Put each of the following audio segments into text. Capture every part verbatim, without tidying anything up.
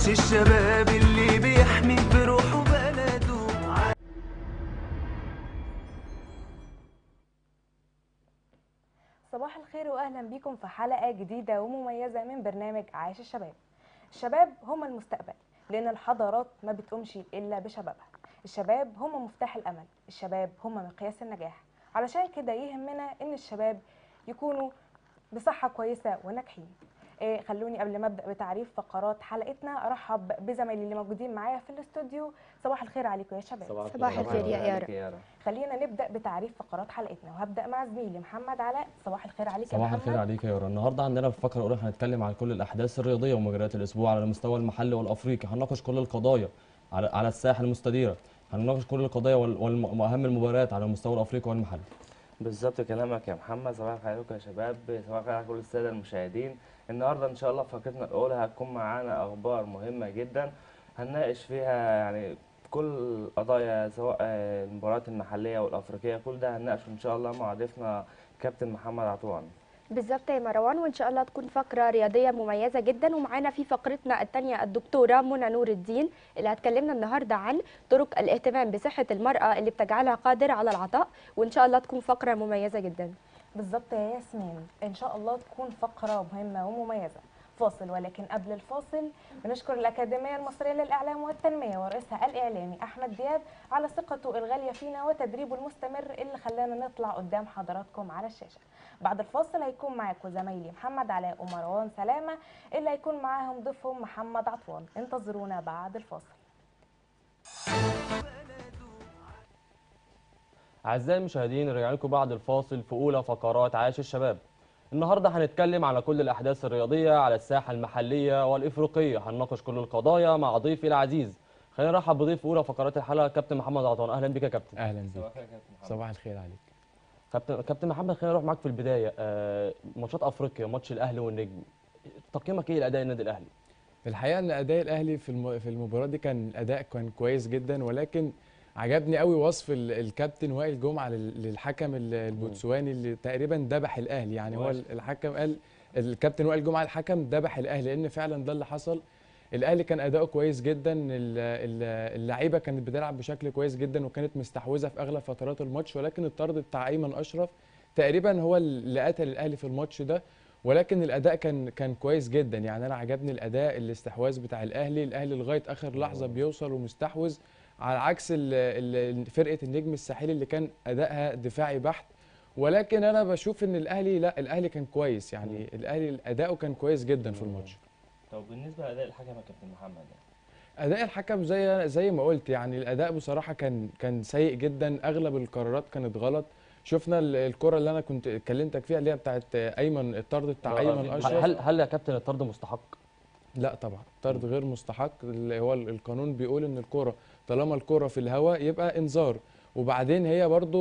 عاش الشباب اللي بيحمي بروحه بلده. صباح الخير واهلا بيكم في حلقه جديده ومميزه من برنامج عاش الشباب. الشباب هم المستقبل، لان الحضارات ما بتقومش الا بشبابها. الشباب هم مفتاح الامل، الشباب هم مقياس النجاح. علشان كده يهمنا ان الشباب يكونوا بصحه كويسه وناجحين. إيه خلوني قبل ما ابدا بتعريف فقرات حلقتنا ارحب بزمايلي اللي موجودين معايا في الاستوديو. صباح الخير عليكم يا شباب. صباح, صباح الخير يا يارا. خلينا نبدا بتعريف فقرات حلقتنا، وهبدا مع زميلي محمد علاء. صباح الخير عليك يا محمد. صباح الخير عليك يا يارا. النهارده عندنا في الفقره الاولى هنتكلم عن كل الاحداث الرياضيه ومجريات الاسبوع على المستوى المحلي والافريقي. هنناقش كل القضايا على على الساحه المستديره، هنناقش كل القضايا واهم المباريات على المستوى الافريقي والمحلي. بالظبط كلامك يا محمد. صباح الخير عليكم يا شباب، صباح الخير على كل الساده المشاهدين. النهارده ان شاء الله في فقرتنا الاولى هتكون معانا اخبار مهمه جدا هنناقش فيها يعني كل القضايا، سواء المباريات المحليه والافريقيه، كل ده هنناقشه ان شاء الله مع ضيفنا كابتن محمد عطوان. بالظبط يا مروان، وان شاء الله تكون فقره رياضيه مميزه جدا. ومعانا في فقرتنا الثانيه الدكتوره منى نور الدين اللي هتكلمنا النهارده عن طرق الاهتمام بصحه المراه اللي بتجعلها قادره على العطاء، وان شاء الله تكون فقره مميزه جدا. بالظبط يا ياسمين، ان شاء الله تكون فقره مهمه ومميزه. فاصل، ولكن قبل الفاصل بنشكر الأكاديمية المصرية للإعلام والتنمية ورئيسها الإعلامي أحمد دياب على ثقته الغالية فينا وتدريبه المستمر اللي خلانا نطلع قدام حضراتكم على الشاشة. بعد الفاصل هيكون معاكم زمايلي محمد علاء ومروان سلامة اللي هيكون معاهم ضيفهم محمد عطوان. انتظرونا بعد الفاصل. اعزائي المشاهدين، رجعنا لكم بعد الفاصل في اولى فقرات عاش الشباب. النهارده هنتكلم على كل الاحداث الرياضيه على الساحه المحليه والافريقيه، هنناقش كل القضايا مع ضيفي العزيز. خلينا نرحب بضيف اولى فقرات الحلقه كابتن محمد عطوان. اهلا بك يا كابتن. اهلا بك. صباح الخير عليك كابتن كابتن محمد. خلينا نروح معاك في البدايه. آه ماتشات افريقيا، ماتش الاهلي والنجم، تقييمك ايه لاداء النادي الاهلي؟ في الحقيقه ان اداء الاهلي في في المباراه دي كان اداء كان كويس جدا، ولكن عجبني قوي وصف الكابتن وائل جمعه للحكم البوتسواني اللي تقريبا ذبح الاهلي. يعني هو الحكم قال، الكابتن وائل جمعه الحكم ذبح الاهلي، لان فعلا ده اللي حصل. الاهلي كان اداؤه كويس جدا، اللعيبه كانت بتلعب بشكل كويس جدا وكانت مستحوذه في اغلب فترات الماتش، ولكن الطرد بتاع ايمن اشرف تقريبا هو اللي قتل الاهلي في الماتش ده. ولكن الاداء كان كان كويس جدا. يعني انا عجبني الاداء، الاستحواذ بتاع الاهلي، الاهلي لغايه اخر لحظه بيوصل ومستحوذ، على عكس فرقه النجم الساحلي اللي كان ادائها دفاعي بحت. ولكن انا بشوف ان الاهلي، لا الاهلي كان كويس، يعني الاهلي اداؤه كان كويس جدا في الماتش. طب بالنسبه لاداء الحكم يا كابتن محمد، يعني اداء الحكم زي زي ما قلت، يعني الاداء بصراحه كان كان سيء جدا، اغلب القرارات كانت غلط. شفنا الكره اللي انا كنت اتكلمتك فيها اللي هي بتاعت ايمن، الطرد بتاع ايمن اشرف. هل هل يا كابتن الطرد مستحق؟ لا طبعا، الطرد غير مستحق. اللي هو القانون بيقول ان الكره طالما الكره في الهواء يبقى انذار. وبعدين هي برضو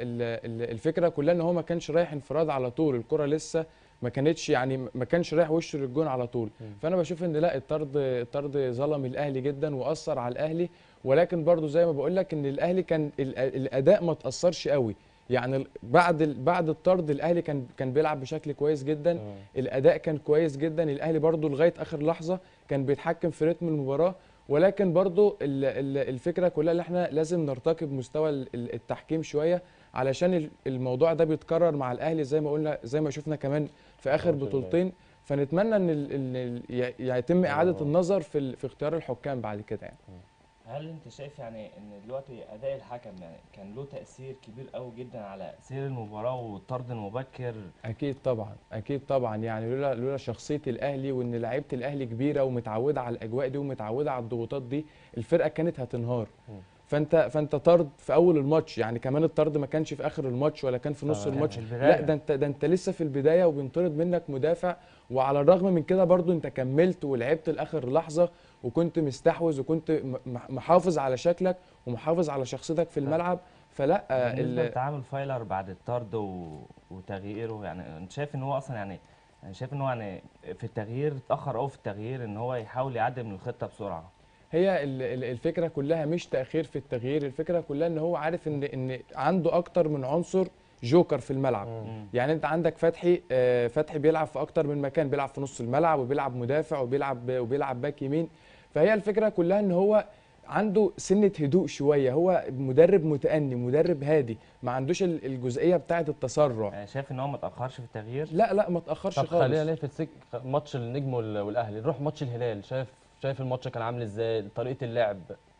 الفكره كلها ان هو ما كانش رايح انفراد على طول، الكره لسه ما كانتش، يعني ما كانش رايح وشه للجون على طول. فانا بشوف ان لا، الطرد الطرد ظلم الاهلي جدا واثر على الاهلي. ولكن برضو زي ما بقول لك ان الاهلي كان الاداء ما تاثرش قوي. يعني بعد بعد الطرد الاهلي كان كان بيلعب بشكل كويس جدا، الاداء كان كويس جدا. الاهلي برضو لغايه اخر لحظه كان بيتحكم في رتم المباراه. ولكن برضو الفكره كلها اللي احنا لازم نرتقي بمستوى التحكيم شويه، علشان الموضوع ده بيتكرر مع الاهلي زي ما قلنا، زي ما شفنا كمان في اخر بطولتين. فنتمنى ان يتم اعاده النظر في في اختيار الحكام بعد كده. يعني هل انت شايف يعني ان دلوقتي اداء الحكم يعني كان له تاثير كبير قوي جدا على سير المباراه والطرد المبكر؟ اكيد طبعا، اكيد طبعا. يعني لولا لولا شخصيه الاهلي وان لعيبه الاهلي كبيره ومتعوده على الاجواء دي ومتعوده على الضغوطات دي، الفرقه كانت هتنهار. فانت فانت طرد في اول الماتش، يعني كمان الطرد ما كانش في اخر الماتش ولا كان في نص الماتش، لا ده انت ده انت لسه في البدايه وبينطرد منك مدافع. وعلى الرغم من كده برضو انت كملت ولعبت لاخر لحظه، وكنت مستحوذ وكنت محافظ على شكلك ومحافظ على شخصيتك في الملعب. فلا بالنسبه لتعامل فايلر بعد الطرد وتغييره، يعني انت شايف ان هو اصلا يعني انا شايف ان هو يعني في التغيير اتاخر قوي في التغيير، ان هو يحاول يعدل من الخطه بسرعه. هي الفكره كلها مش تاخير في التغيير، الفكره كلها ان هو عارف ان ان عنده اكتر من عنصر جوكر في الملعب. مم. يعني انت عندك فتحي، فتحي بيلعب في اكتر من مكان، بيلعب في نص الملعب وبيلعب مدافع وبيلعب وبيلعب باك يمين. فهي الفكره كلها ان هو عنده سنه هدوء شويه، هو مدرب متأني، مدرب هادي، ما عندوش ال- الجزئيه بتاعه التسرع. يعني شايف ان هو ما اتاخرش في التغيير؟ لا لا ما تاخرش طب خالص. خلينا نلفت سك ماتش النجم وال- والاهلي، نروح ماتش الهلال. شايف شايف الماتش كان عامل ازاي، طريقه اللعب؟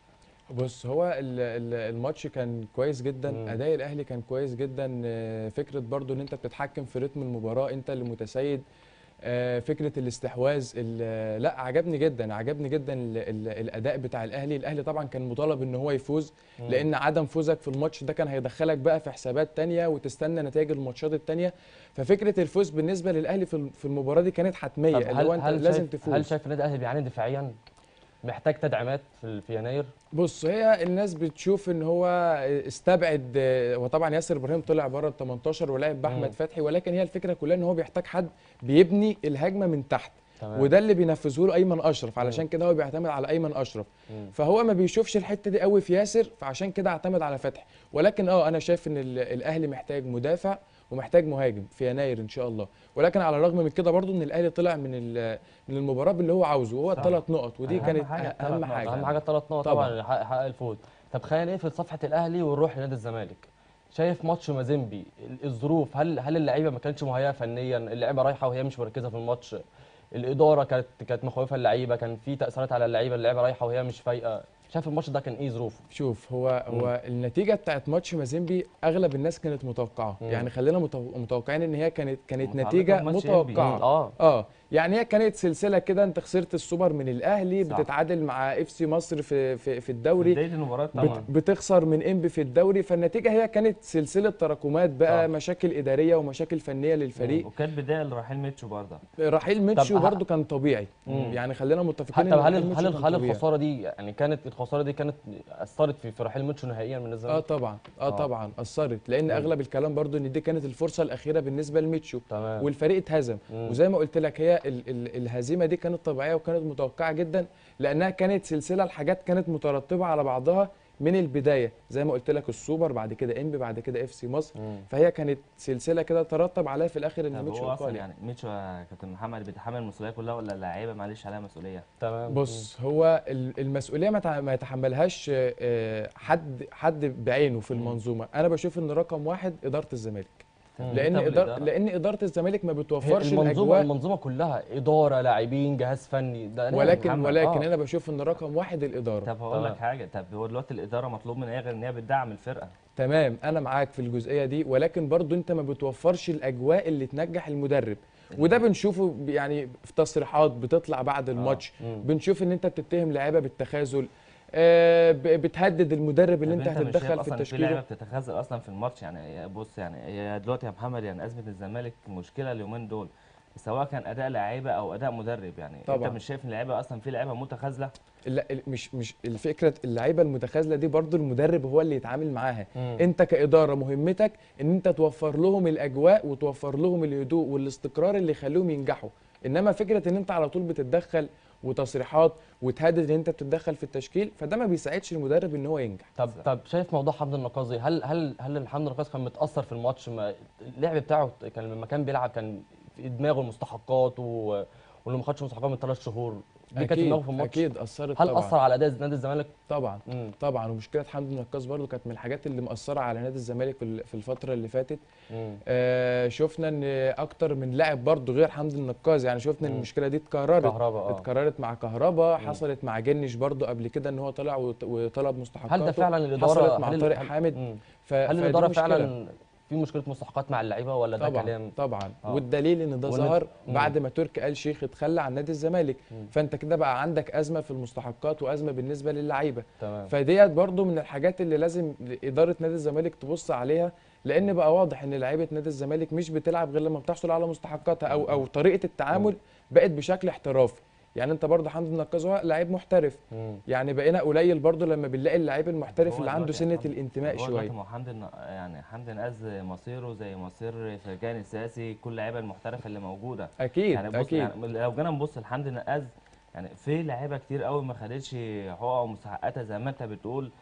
بص هو ال- ال- الماتش كان كويس جدا، مم. اداء الاهلي كان كويس جدا. آه، فكره برضو ان انت بتتحكم في رتم المباراه، انت اللي متسيد. آه، فكره الاستحواذ ال- لا عجبني جدا، عجبني جدا ال- ال- الاداء بتاع الاهلي. الاهلي طبعا كان مطالب ان هو يفوز، مم. لان عدم فوزك في الماتش ده كان هيدخلك بقى في حسابات تانية وتستنى نتائج الماتشات التانية. ففكره الفوز بالنسبه للاهلي في في المباراه دي كانت حتميه، طب اللي هل هو انت هل لازم شايف تفوز. هل شايف النادي الاهلي بيعاني دفاعيا، محتاج تدعيمات في في يناير؟ بص هي الناس بتشوف ان هو استبعد، وطبعا ياسر ابراهيم طلع بره ال تمنتاشر ولعب مم. باحمد فتحي، ولكن هي الفكره كلها ان هو بيحتاج حد بيبني الهجمه من تحت، تمام. وده اللي بينفذه له ايمن اشرف، علشان كده هو بيعتمد على ايمن اشرف. مم. فهو ما بيشوفش الحته دي قوي في ياسر، فعشان كده اعتمد على فتحي. ولكن اه انا شايف ان ال- الاهلي محتاج مدافع ومحتاج مهاجم في يناير ان شاء الله. ولكن على الرغم من كده برضو ان الاهلي طلع من ال- من المباراه باللي هو عاوزه، وهو صح. الثلاث نقط، ودي أهم كانت حاجة أه- الثلاث اهم نقط. حاجه. اهم حاجه الثلاث نقط طبعاً. طبعا اللي يحقق يحقق الفوز. طب خلينا نقفل صفحه الاهلي ونروح لنادي الزمالك. شايف ماتش مازيمبي، ال- الظروف، هل هل اللعيبه ما كانتش مهيئه فنيا، اللعيبه رايحه وهي مش مركزه في الماتش، الاداره كانت كانت مخوفه اللعيبه، كان في تاثيرات على اللعيبه، اللعيبه رايحه وهي مش فايقه؟ شايف الماتش ده كان ايه ظروفه؟ شوف هو هو النتيجه بتاعت ماتش مازيمبي اغلب الناس كانت متوقعه، مم. يعني خلينا متو- متوقعين ان هي كانت كانت متعلقة نتيجه بماتش إنبي. متوقعه. اه اه يعني هي كانت سلسله كده، انت خسرت السوبر من الاهلي، صح. بتتعادل مع اف سي مصر في في, في في الدوري، بدايه المباراه بت طبعا. بتخسر من انبي في الدوري. فالنتيجه هي كانت سلسله تراكمات بقى، صح. مشاكل اداريه ومشاكل فنيه للفريق. وكانت بدايه لرحيل ميتشو برضه. رحيل ميتشو طب ه- برضو كان طبيعي، مم. يعني خلينا متفقين طب ان هل رحيل هل ميتشو كان هل طبيعي. الخساره دي يعني كانت الخساره دي كانت اثرت في في رحيل ميتشو نهائيا من اه الزمالك؟ طبعا اه آه. طبعا اثرت، لان مم. اغلب الكلام برضو ان دي كانت الفرصه الاخيره بالنسبه لميتشو، تمام. والفريق اتهزم. مم. وزي ما قلت لك هي ال ال الهزيمه دي كانت طبيعيه وكانت متوقعه جدا، لانها كانت سلسله الحاجات كانت مترتبه على بعضها من البدايه، زي ما قلت لك السوبر، بعد كده انبي، بعد كده اف سي مصر. مم. فهي كانت سلسله كده ترتب عليها في الاخر ان طب ميتشو هو اصلا ايطالي. يعني ميتشو يا كابتن محمد بيتحمل المسؤوليه كلها ولا اللعيبه معلش عليها مسؤوليه؟ تمام. بص هو ال- المسؤوليه ما تع- ما يتحملهاش آه، حد حد بعينه في مم. المنظومه. انا بشوف ان رقم واحد اداره الزمالك، مم. لان طب إدارة الإدارة؟ لان اداره الزمالك ما هي بتوفرش المنظومه الاجواء. المنظومه كلها اداره، لاعبين، جهاز فني، ده لازم. ولكن محمد، ولكن آه. انا بشوف ان رقم واحد الاداره. طب هقول تمام. لك حاجه، طب هو دلوقتي الاداره مطلوب منها ايه غير ان هي بتدعم الفرقه؟ تمام انا معاك في الجزئيه دي، ولكن برضو انت ما بتوفرش الاجواء اللي تنجح المدرب، وده بنشوفه ب- يعني في تصريحات بتطلع بعد الماتش. مم. بنشوف ان انت بتتهم لعيبه بالتخاذل، آه، ب- بتهدد المدرب اللي طب انت مش شايف هتتدخل في اصلا في لعيبه التشكيل. بتتخاذل اصلا في الماتش؟ يعني هي- بص يعني هي دلوقتي يا محمد يعني ازمه الزمالك مشكله اليومين دول، سواء كان اداء لعيبه او اداء مدرب. يعني طبعاً. انت مش شايف ان اللعيبه اصلا في لعيبه متخاذله؟ لا ال- مش مش الفكره اللعيبه المتخاذله دي برضو المدرب هو اللي يتعامل معاها. مم. انت كاداره مهمتك ان انت توفر لهم الاجواء وتوفر لهم الهدوء والاستقرار اللي يخليهم ينجحوا. انما فكره ان انت على طول بتتدخل وتصريحات وتهدد ان انت بتتدخل في التشكيل، فده ما بيساعدش المدرب ان هو ينجح. طب طب شايف موضوع حمدي النقازي، هل هل هل حمدي النقازي كان متاثر في الماتش؟ ما اللعب بتاعه كان لما كان بيلعب كان في دماغه المستحقات و... واللي ما خدش مستحقات من ثلاث شهور دي كانت في دماغه في الماتش. اكيد اثرت هل طبعا. اثر على اداء نادي الزمالك؟ طبعا مم. طبعا ومشكله حمدي النقاز برضو كانت من الحاجات اللي مأثره على نادي الزمالك في ال- في الفتره اللي فاتت. مم. آه شفنا ان اكتر من لاعب برضو غير حمدي النقاز، يعني شفنا ان مم. المشكله دي اتكررت. كهربا اه اتكررت مع كهربا، مم. حصلت مع جنش برضو قبل كده ان هو طلع وط- وطلب مستحقاته. هل ده فعلا الاداره؟ حصلت مع هل ال- طارق هل- حامد. مم. ف... هل فدي الاداره مشكلة. فعلا في مشكله مستحقات مع اللعيبه ولا ده طبعا كلام؟ طبعا آه. والدليل ان ده والند- ظهر مم. بعد ما تركي آل شيخ اتخلى عن نادي الزمالك. مم. فانت كده بقى عندك ازمه في المستحقات وازمه بالنسبه للعيبه. تمام. فديت برضو من الحاجات اللي لازم اداره نادي الزمالك تبص عليها، لان بقى واضح ان لعيبه نادي الزمالك مش بتلعب غير لما بتحصل على مستحقاتها، او او طريقه التعامل بقت بشكل احترافي. يعني انت برضو حمدي النقاز هو لعيب محترف، مم. يعني بقينا قليل برضو لما بنلاقي اللعيب المحترف هو اللي عنده دلوقتي سنه حمدي- الانتماء هو شويه. دلوقتي ما هو حمدي الن- يعني حمدي نقاز مصيره زي مصير فرجاني الساسي، كل اللعيبه المحترفه اللي موجوده. اكيد يعني بص اكيد يعني لو جينا نبص لحمدي نقاز، يعني في لعيبه كتير قوي ما خدتش حقوقها ومستحقاتها زي ما انت بتقول.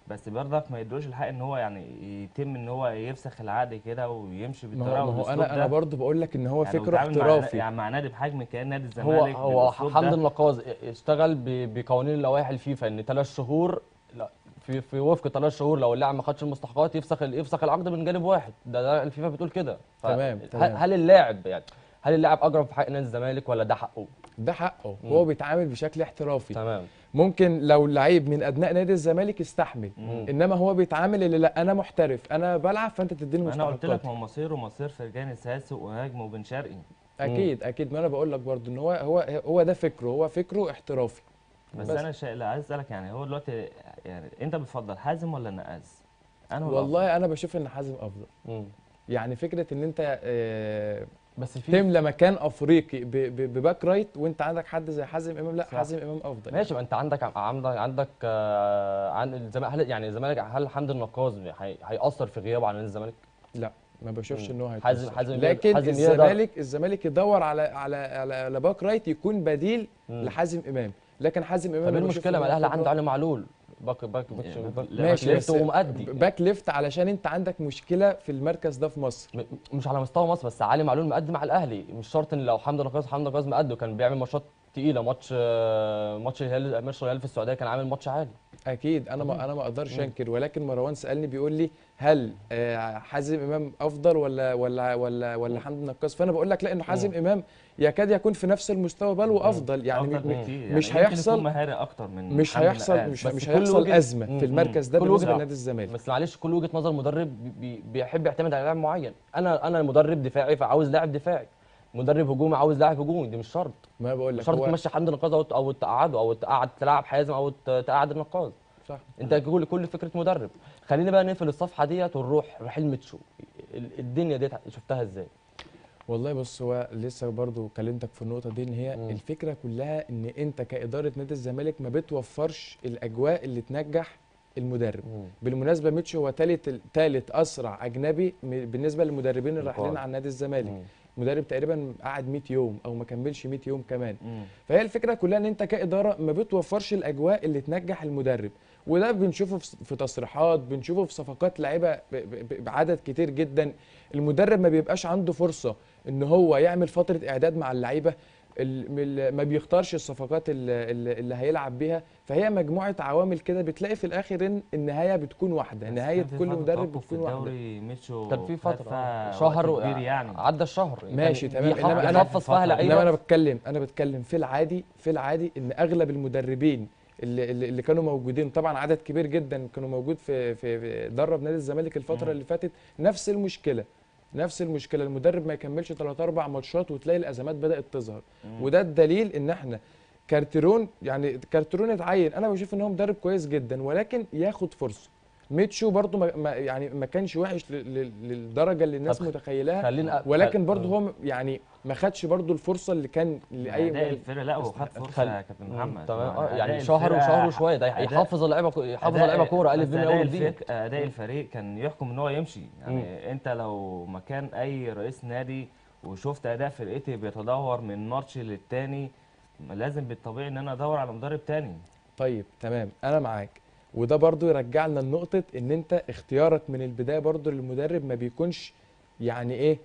بس برضك ما يدروش الحق ان هو يعني يتم ان هو يفسخ العقد كده ويمشي ما هو بالطريقه ما هو والاسلوب انا انا ده. برضه بقول لك ان هو يعني فكره ويتعامل مع احترافي. يعني مع نادي بحجم كيان نادي هو الزمالك هو بالاسلوب حمدي ده. النقاز اشتغل ب- بقوانين لوائح الفيفا ان ثلاث شهور، لا في في وفق ثلاث شهور لو اللاعب ما خدش المستحقات يفسخ ال- يفسخ العقد من جانب واحد، ده, ده الفيفا بتقول كده. ف- تمام، هل- تمام. هل اللاعب يعني هل اللاعب اجرم في حق نادي الزمالك ولا ده حقه؟ ده حقه، مم. هو بيتعامل بشكل احترافي. تمام. ممكن لو لعيب من ابناء نادي الزمالك يستحمل، مم. انما هو بيتعامل اللي لا انا محترف انا بلعب فانت تديني ما انا قلت لك مستحقاتي. ما هو مصيره مصير فرجاني ساسي ونجم وبن شرقي. اكيد اكيد، ما انا بقول لك برضه ان هو هو هو ده فكره، هو فكره احترافي. بس, بس. انا شا... لا عايز اسالك يعني هو دلوقتي يعني انت بتفضل حازم ولا نقاز؟ انا والله انا بشوف ان حازم افضل. مم. يعني فكره ان انت آه، بس في تملى مكان افريقي ب- ب- بباك رايت وانت عندك حد زي حازم امام، لا صح. حازم امام افضل. ماشي، ما انت عندك عندك عندك آه، عن الزمالك، هل يعني الزمالك هل حمدي النقاز هي- هيأثر في غيابه عن نادي الزمالك؟ لا ما بشوفش مم. ان هو حازم- هيتأثر. حازم يقدر- لكن حازم يقدر- الزمالك الزمالك يدور على على على, على باك رايت يكون بديل مم. لحازم امام، لكن حازم امام طب ايه أنا بشوف المشكله؟ إن ما هو الاهلي خبرة. عنده علي معلول باك باك باك, يعني باك, لا، ماشي باك بس ليفت ومؤدي. باك ليفت علشان انت عندك مشكله في المركز ده في مصر. م- مش على مستوى مصر بس، علي معلول مقدم مع الاهلي، مش شرط ان لو حمدي نقاز حمدي نقاز مقدم كان بيعمل ماتشات تقيله. ماتش آه، ماتش الهلال ماتش الهلال في السعوديه كان عامل ماتش عالي. اكيد انا ما انا ما اقدرش مم. انكر، ولكن مروان سالني بيقول لي هل آه، حازم امام افضل ولا ولا ولا ولا حمدي النقاز، فانا بقول لك لا، انه حازم امام يكاد يكون في نفس المستوى بل وافضل. يعني أفضل م- بكتير. مش يعني يمكن هيحصل يكون مهاري اكتر من مش حمدي هيحصل نقاز. مش, بس مش كل هيحصل وجهة- ازمه مم. في المركز ده كل بالنسبه وجهة- لنادي الزمالك. بس معلش كل وجهه نظر مدرب بي- بي- بيحب يعتمد على لاعب معين. انا انا مدرب دفاعي فعاوز لاعب دفاعي، مدرب هجومي عاوز لاعب هجومي. دي مش شرط، ما بقول مش لك شرط هو تمشي حمدي نقاز او او تقعده او تقعد تلعب حازم او ت- تقعد النقاز. صح. انت كل كل فكره مدرب. خلينا بقى نقفل الصفحه ديت ونروح رحيل ميتشو. ال- الدنيا ديت شفتها ازاي؟ والله بص، هو لسه برضو كلمتك في النقطه دي ان هي مم. الفكره كلها ان انت كاداره نادي الزمالك ما بتوفرش الاجواء اللي تنجح المدرب. مم. بالمناسبه ميتشو هو ثالث ثالث اسرع اجنبي م- بالنسبه للمدربين الراحلين مقارن. عن نادي الزمالك. مم. مدرب تقريبا قعد مية يوم او ما كملش مية يوم كمان. مم. فهي الفكره كلها ان انت كاداره ما بتوفرش الاجواء اللي تنجح المدرب، وده بنشوفه في في تصريحات، بنشوفه في صفقات لعيبه ب- ب- بعدد كتير جدا. المدرب ما بيبقاش عنده فرصه ان هو يعمل فتره اعداد مع اللعيبه، ال- ال- ما بيختارش الصفقات اللي, اللي اللي هيلعب بيها. فهي مجموعه عوامل كده بتلاقي في الاخر ان النهايه بتكون واحده، بس نهايه كان في كل فترة مدرب توقف في بتكون واحده. الدوري ميتشو كان في خد فتره فيها شهر وقت كبير يعني. عدى الشهر ماشي كان تمام، بيح- إنما أنا- بيحفظ فيها إنما انما انا لعيبه. بتكلم انا بتكلم في العادي في العادي ان اغلب المدربين اللي, اللي اللي كانوا موجودين، طبعا عدد كبير جدا كانوا موجود في في, في درب نادي الزمالك الفتره مم. اللي فاتت، نفس المشكله نفس المشكله المدرب ما يكملش ثلاث اربع ماتشات وتلاقي الازمات بدات تظهر. مم. وده الدليل ان احنا كارتيرون، يعني كارتيرون اتعين، انا بشوف ان هو مدرب كويس جدا ولكن ياخد فرصه. ميتشو برضو ما ما- يعني ما كانش وحش ل- ل- للدرجه اللي الناس طب متخيلها، خلينا ولكن برضه هو م- يعني ما خدش برضه الفرصه اللي كان لاي اداء مدرب. الفرقه، لا هو خد فرصه خل- يا كابتن مم، محمد. تمام هو اه أداء يعني شهر الفرقة- وشهر وشويه ده أداء- هيحفظ اللعيبه كو- يحفظ أداء- اللعيبه كوره الف بس ب من أداء اول وجديد. الفريق- اداء الفريق كان يحكم ان هو يمشي. يعني انت لو مكان اي رئيس نادي وشفت اداء فرقتي بيتدهور من ماتش للتاني، لازم بالطبيعي ان انا ادور على مدرب تاني. طيب تمام انا معاك، وده برضه يرجعنا لنقطه ان انت اختيارك من البدايه برضه للمدرب ما بيكونش يعني ايه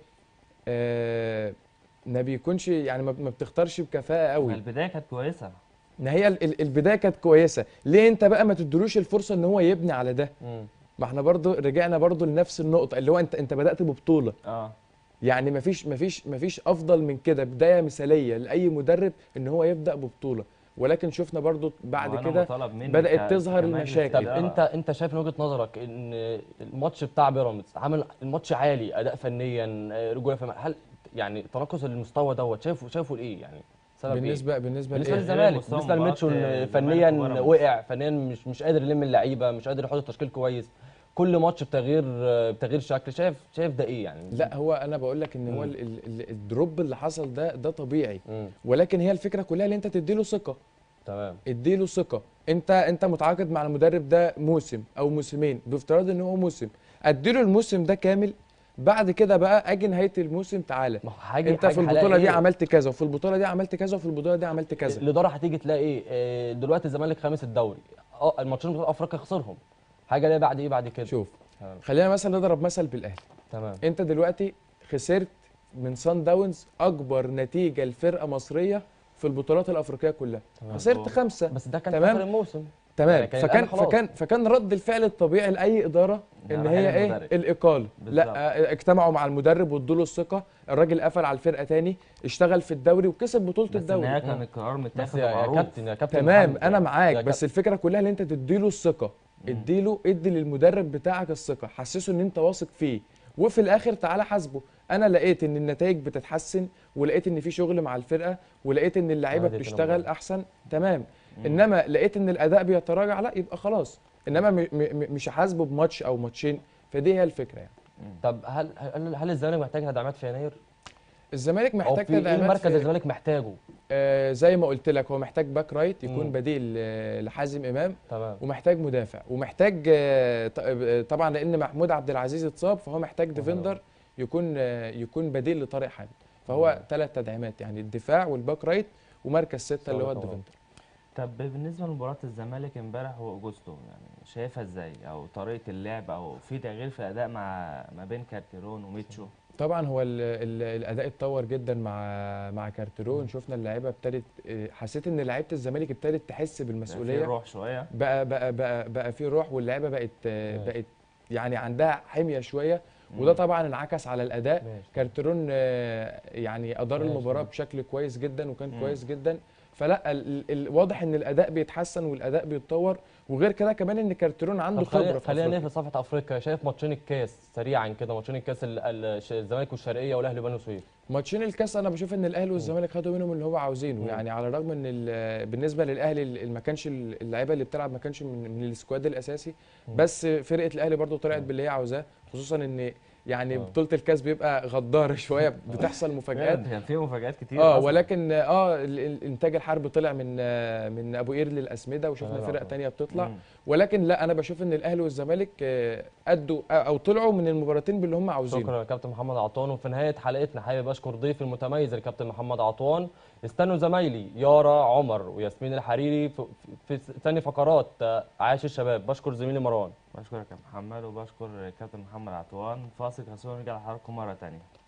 آه ما بيكونش يعني ما ما بتختارش بكفاءه ما قوي. البدايه كانت كويسه. ما هي ال- ال- البدايه كانت كويسه، ليه انت بقى ما تدلوش الفرصه ان هو يبني على ده؟ مم. ما احنا برضه رجعنا برضه لنفس النقطه اللي هو انت انت بدات ببطوله. اه يعني مفيش مفيش مفيش افضل من كده، بدايه مثاليه لاي مدرب ان هو يبدا ببطوله، ولكن شفنا برضو بعد وأنا كده مطالب مني بدات ك- تظهر كمجلس المشاكل. طب إدارة. انت انت شايف من وجهه نظرك ان الماتش بتاع بيراميدز عمل الماتش عالي اداء فنيا آه، رجوله في هل يعني تناقص المستوى دوت شايفه شايفه لايه يعني؟ سبب ايه؟ بالنسبه بالنسبه بالنسبه لإيه؟ للزمالك، مستوى بالنسبه لميتشو مباراة إن الزمالك فنيا وبيراميدز. وقع، فنيا مش مش قادر يلم اللعيبه، مش قادر يحط تشكيل كويس، كل ماتش بتغيير بتغيير شكل. شايف شايف ده ايه يعني؟ لا هو انا بقول لك ان هو مم. ال- ال- ال- الدروب اللي حصل ده ده طبيعي، مم. ولكن هي الفكره كلها ان انت تديله ثقه. تمام. اديله ثقه، انت انت متعاقد مع المدرب ده موسم او موسمين، بافتراض ان هو موسم، اديله الموسم ده كامل، بعد كده بقى اجي نهايه الموسم تعالى ما هو حاجه انت حاجة في هلاقي البطوله دي إيه؟ عملت كذا وفي البطوله دي عملت كذا وفي البطوله دي عملت كذا. الاداره هتيجي تلاقي ايه؟ آه، دلوقتي الزمالك خامس الدوري، اه الماتشين بتوع افريقيا خسرهم، حاجه ليها بعد ايه بعد كده؟ شوف تمام. خلينا مثلا نضرب مثل بالاهلي. تمام. انت دلوقتي خسرت من سان داونز اكبر نتيجه لفرقه مصريه في البطولات الافريقيه كلها، تمام. خسرت خمسه. بس ده كان تمام. اخر الموسم. تمام. يعني كان فكان الأهلي خلاص. فكان فكان رد الفعل الطبيعي لاي اداره ان ده هي رحيل ايه؟ المدرب. الاقاله. بالظبط. لا، اجتمعوا مع المدرب وادوا له الثقه، الراجل قفل على الفرقه تاني، اشتغل في الدوري وكسب بطوله بس الدوري. النهايه كان القرار بس متاخد يا يا ومعروف. كابتن يا كابتن تمام، محمد، انا يا- معاك، يا بس كابتن. الفكره كلها ان انت تديله الثقه، اديله ادي للمدرب بتاعك الثقه، حسسه ان انت واثق فيه، وفي الاخر تعالى حاسبه. انا لقيت ان النتائج بتتحسن، ولقيت ان في شغل مع الفرقه، ولقيت ان اللعيبه عادي بتشتغل تنمر. احسن. تمام. انما لقيت ان الاداء بيتراجع، لا يبقى خلاص. انما م م م- مش هحاسبه بماتش او ماتشين، فدي هي الفكره يعني. طب هل هل هل الزمالك محتاج تدعيمات في يناير؟ الزمالك او محتاج في ايه تدعيمات المركز في- الزمالك محتاجه؟ آه زي ما قلت لك، هو محتاج باك رايت يكون مم. بديل آه، لحازم امام، تمام. ومحتاج مدافع، ومحتاج آه، ط- آه، طبعا لان محمود عبد العزيز اتصاب، فهو محتاج ديفندر يكون آه، يكون بديل لطارق حامد. فهو ثلاث تدعيمات يعني الدفاع والباك رايت ومركز ستة اللي هو طبعا. الديفندر. طب بالنسبه لمباراه الزمالك امبارح واوجوستو، يعني شايفها ازاي؟ او طريقه اللعب، او في تغيير في الاداء مع ما بين كارتيرون وميتشو؟ طبعا هو ال ال الاداء اتطور جدا مع مع كارترون. شفنا اللعيبه ابتدت، آه، حسيت ان لعيبه الزمالك ابتدت تحس في بالمسؤوليه، روح شويه. بقى بقى بقى بقى في روح، واللعيبه بقت آه، ماشي. بقت يعني عندها حميه شويه، وده طبعا انعكس على الاداء. ماشي. كارترون آه، يعني ادار ماشي. المباراه بشكل كويس جدا، وكان مم. كويس جدا. فلا ال ال واضح ان الاداء بيتحسن والاداء بيتطور، وغير كده كمان ان كارترون عنده طب خلينا خبره في خلينا أفريقيا. نقفل صفحه افريقيا. شايف ماتشين الكاس سريعا كده، ماتشين الكاس ال- ال- الزمالك والشرقيه والاهلي وبني سويف. ماتشين الكاس انا بشوف ان الاهلي والزمالك خدوا منهم اللي هو عاوزينه. مم. يعني على الرغم ان ال- بالنسبه للاهلي ال- ما كانش ال- اللعيبه اللي بتلعب ما كانش من, من السكواد الاساسي، مم. بس فرقه الاهلي برضو طلعت مم. باللي هي عاوزاه، خصوصا ان يعني آه. بطوله الكاس بيبقى غداره شويه، بتحصل مفاجآت. كان في مفاجآت كتير اه أصلاً. ولكن اه ال- ال- انتاج الحرب طلع من آه، من ابو قير للاسمده، وشفنا تمام. فرق تانية بتطلع. مم. ولكن لا، انا بشوف ان الاهلي والزمالك آه، ادوا او طلعوا من المباراتين باللي هم عاوزينه. شكرا يا كابتن محمد عطوان. وفي نهايه حلقتنا حابب اشكر ضيفي المتميز الكابتن محمد عطوان. استنوا زمايلي يارا عمر وياسمين الحريري في, في ثاني فقرات آه، عاش الشباب. بشكر زميلي مروان. بشكرك يا محمد، وبشكر كابتن محمد عطوان. فاصل قصير ونرجع لحضراتكم مره ثانيه.